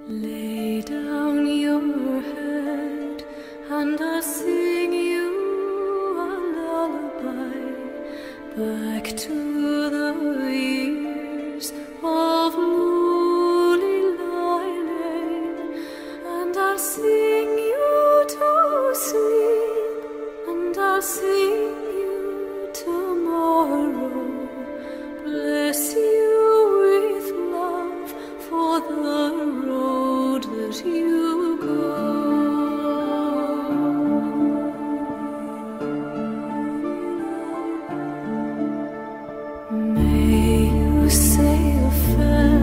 Lay down your head and I'll sing you a lullaby back to the years of Lulilei Lane, and I'll sing you to sleep, and I'll sing you tomorrow. Bless you with love for the road that you go. May you sail fair